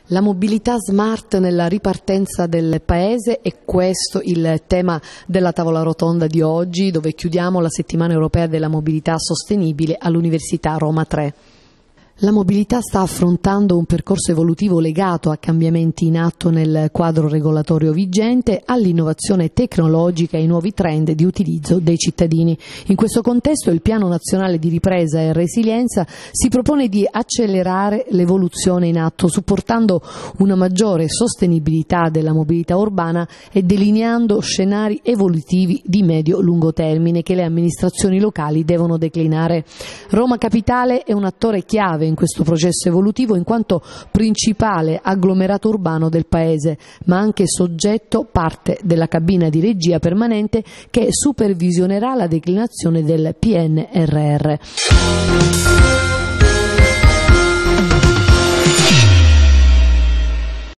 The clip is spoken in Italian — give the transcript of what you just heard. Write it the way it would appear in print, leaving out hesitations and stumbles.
La mobilità smart nella ripartenza del Paese è questo il tema della tavola rotonda di oggi, dove chiudiamo la settimana europea della mobilità sostenibile all'Università Roma 3. La mobilità sta affrontando un percorso evolutivo legato a cambiamenti in atto nel quadro regolatorio vigente, all'innovazione tecnologica e ai nuovi trend di utilizzo dei cittadini. In questo contesto il Piano Nazionale di Ripresa e Resilienza si propone di accelerare l'evoluzione in atto, supportando una maggiore sostenibilità della mobilità urbana e delineando scenari evolutivi di medio-lungo termine che le amministrazioni locali devono declinare. Roma Capitale è un attore chiave in questo processo evolutivo in quanto principale agglomerato urbano del Paese, ma anche soggetto parte della cabina di regia permanente che supervisionerà la declinazione del PNRR.